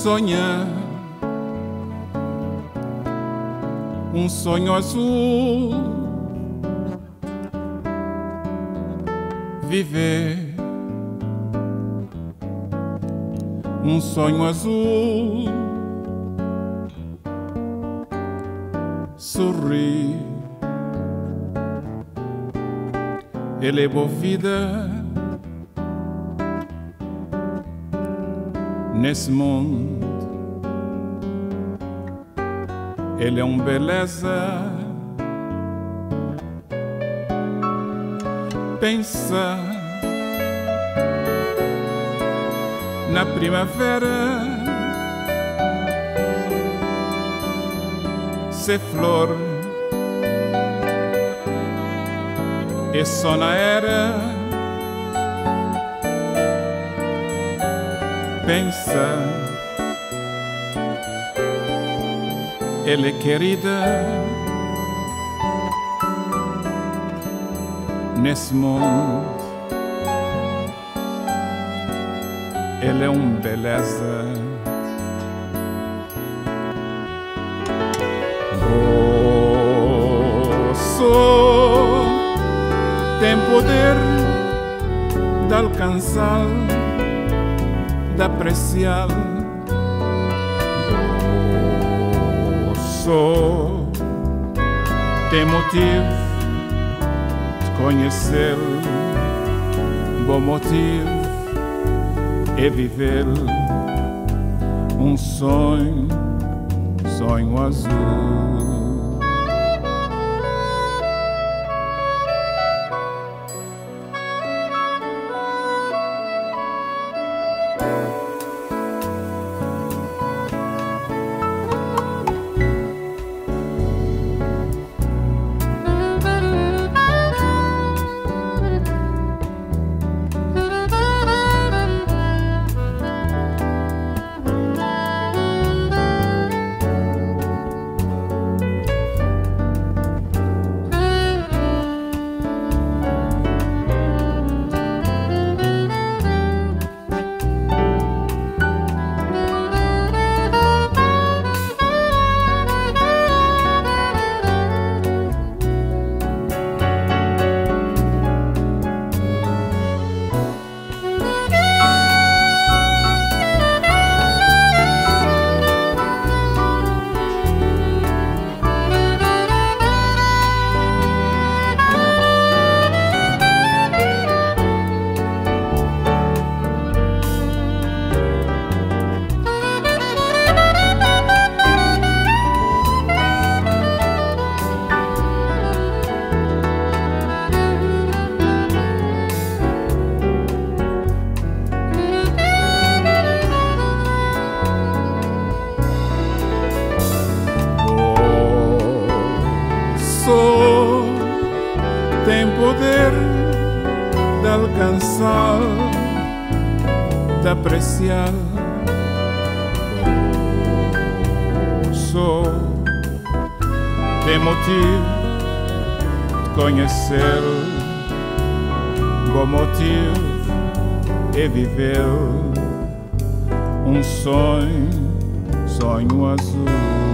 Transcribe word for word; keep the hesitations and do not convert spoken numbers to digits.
sonhar um sonho azul, viver um sonho azul, sorrir, ele é boa vida nesse mundo. Ele é uma beleza. Pensa na primavera, se flor e só na era. Pensa, ele é querida nesse mundo. Ele é uma beleza. O sol tem poder de alcançar, de apreciar. O sol tem motivo de conhecer, bom motivo é viver um sonho, sonho azul. Tem poder de alcançar, de apreciar. O sol tem motivo de conhecer, bom motivo é viver um sonho, sonho azul.